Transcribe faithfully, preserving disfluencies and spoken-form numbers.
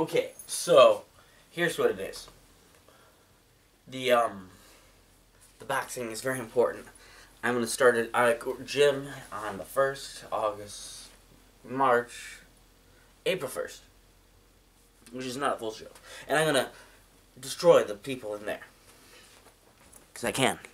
Okay, so here's what it is. The um, the boxing is very important. I'm gonna start at a gym on the first August, March, April first, which is not a full show, and I'm gonna destroy the people in there because I can.